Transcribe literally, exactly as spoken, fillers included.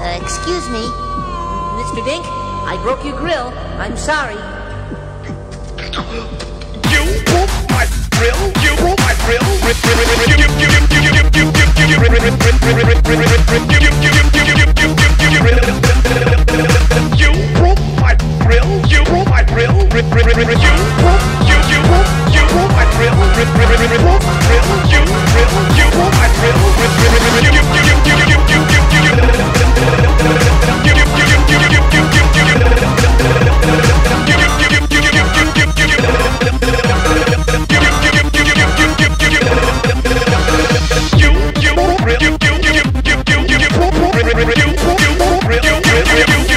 Uh, excuse me. Mister Dink, I broke your grill. I'm sorry. You broke my grill. You broke my grill. You broke my grill. You broke my grill. You broke you you you broke my grill. You broke you grill. You broke my grill. You you you you you you you you you you